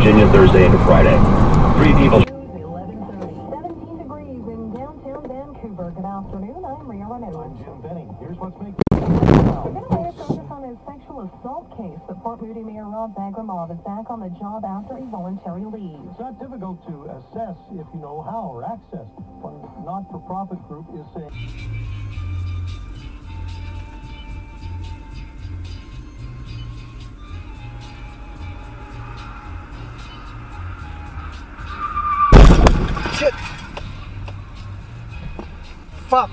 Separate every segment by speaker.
Speaker 1: Virginia Thursday into Friday. 3 people.
Speaker 2: 17 degrees in downtown Vancouver. Good afternoon. I'm Rhea Reynolds.
Speaker 3: I'm Jim Benning. Here's what's making.
Speaker 2: We're going to lay a focus on his sexual assault case, but Fort Moody Mayor Rob Bagramov is back on the job after a voluntary leave.
Speaker 3: It's not difficult to assess if you know how or access. One not-for-profit group is saying.
Speaker 4: Shit! Fuck!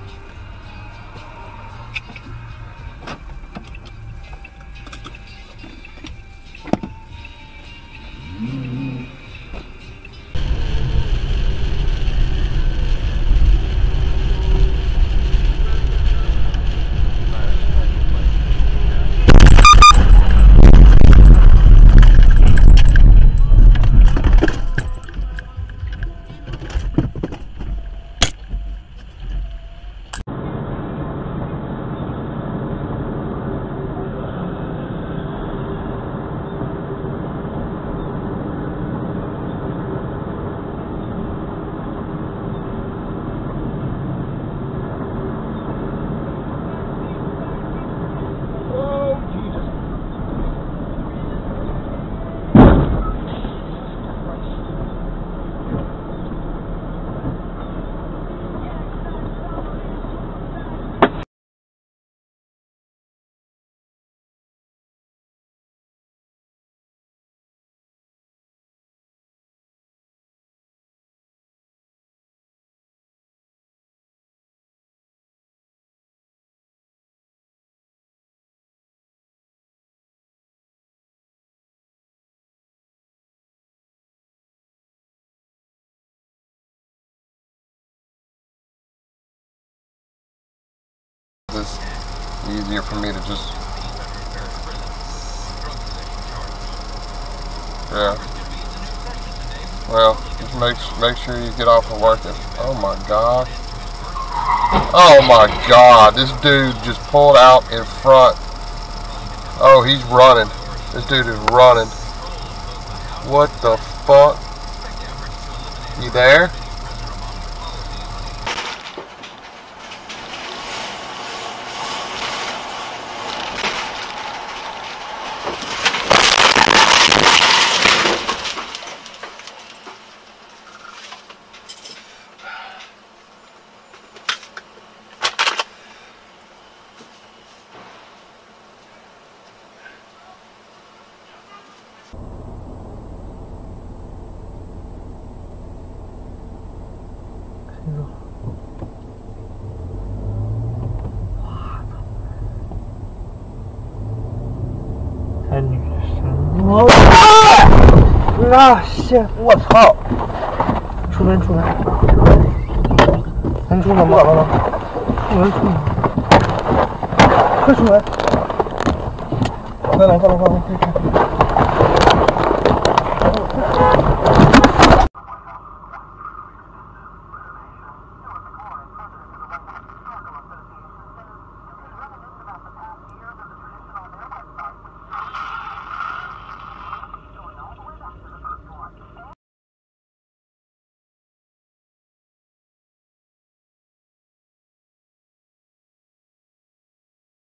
Speaker 5: It's easier for me to just, yeah. Well, just make sure you get off of working. Oh my god. Oh my god, this dude just pulled out in front. Oh, he's running. This dude is running. What the fuck? You there?
Speaker 4: 啊！shit！我操！出门！能出门吗？出门！快出门！快来！